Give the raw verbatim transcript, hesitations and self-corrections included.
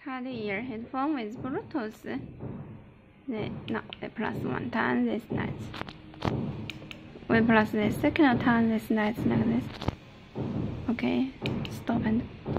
Cut ear headphone with Bluetooth. The, no, we plus one time this night. We plus the second time this night like this. Okay, stop and